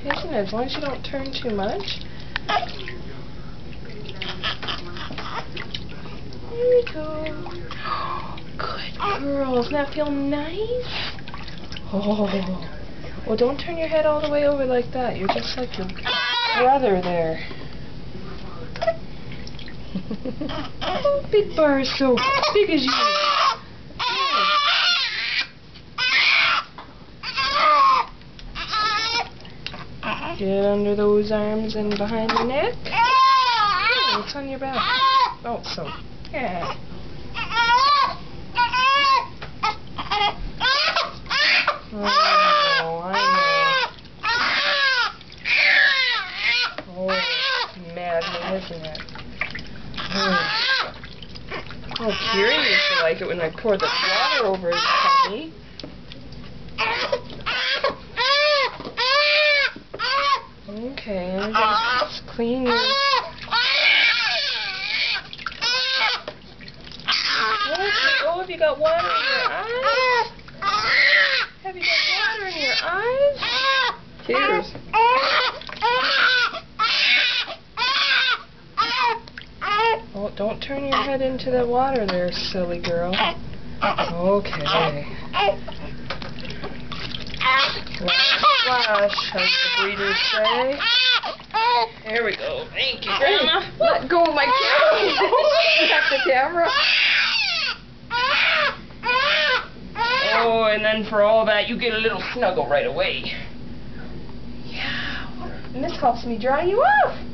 Isn't it? As long as you don't turn too much. There we go. Good girl. Doesn't that feel nice? Oh. Well, don't turn your head all the way over like that. You're just like your brother there. Oh, Big Bar is so big as you. Get under those arms and behind the neck. Oh, it's on your back. Oh, so. Yeah. Oh, I know. Oh, maddening, isn't it? Oh, Kieran used to like it when I poured the water over his tummy. Okay, and just clean your... Oh, have you got water in your eyes? Have you got water in your eyes? Tears. Oh, don't turn your head into the water there, silly girl. Okay. Splash, as the breeders say. There we go. Thank you, Grandma. Let go of my camera. Back the camera. Oh, and then for all that, you get a little snuggle right away. Yeah. And this helps me dry you off.